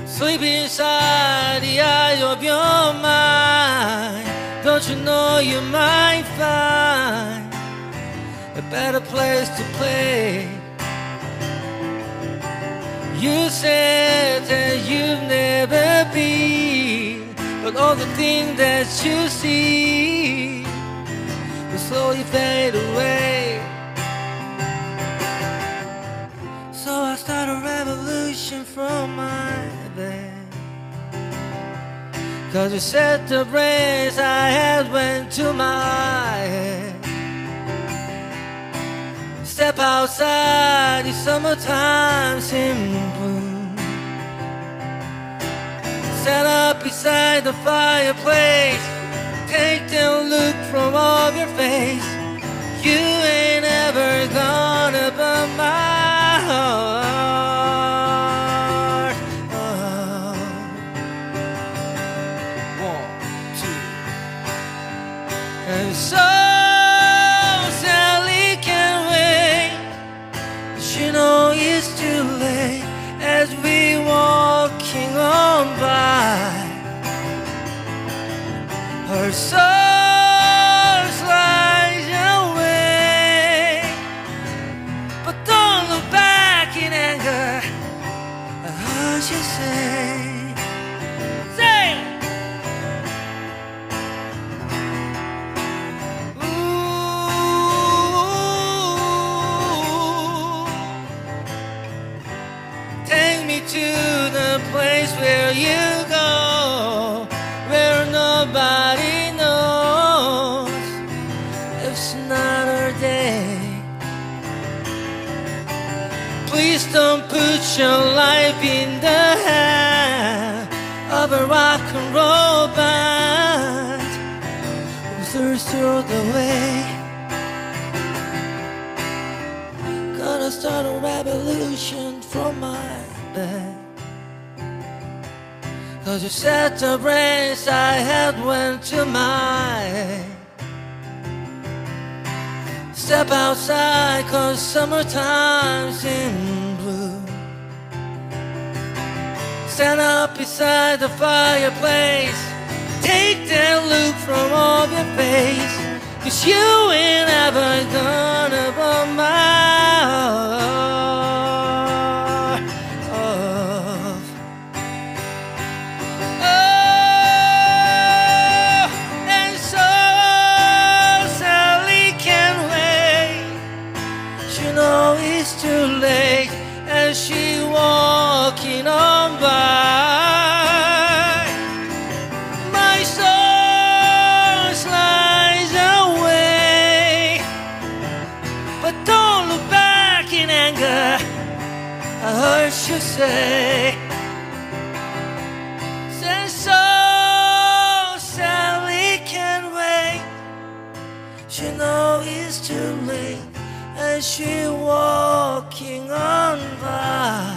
Sleep inside the eye of your mind. Don't you know you might find a better place to play? You said that you'd never be, but all the things that you see will slowly fade away. So I start a revolution from my bed, 'cause you said the brains I had went to my head. Step outside, the summertime's in bloom. Stand up beside the fireplace, take the look from off your face. You ain't ever gonna burn my heart. Oh. 1, 2. And so Sally can't wait. She knows it's too late as we walking on by. Her soul slides away, but don't look back in anger. I heard you say, take me to the place where you go, where nobody knows it's another day. Please don't put your life in the hand of a rock and roll band who thirsts through the way. Gonna start a revolution from my bed, 'cause you said the brains I had went to my head. Step outside, 'cause summertime's in bloom. Stand up beside the fireplace, take that look from off your face. 'Cause you ain't ever gonna burn my heart. Oh, and so Sally can't wait. She knows it's too late as she walking on by. My soul slides away, but don't look back in anger. I heard you say, so Sally can't wait. She knows it's too late as she walking on by.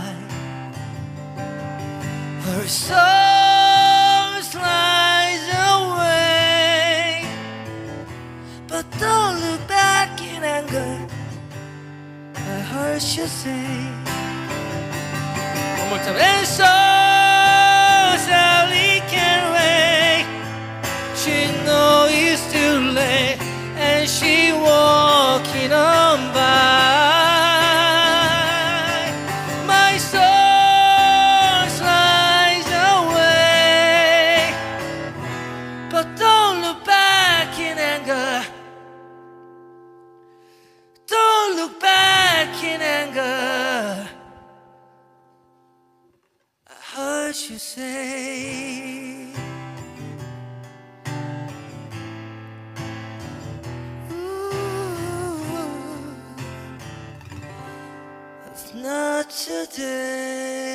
Her soul slides away, but don't look back in anger. I heard you say, one more time. And so Sally can't wait. She knows it's too late and she walking on by. My soul slides away, but don't look back in anger. Don't look back in anger. I heard you say. Not today.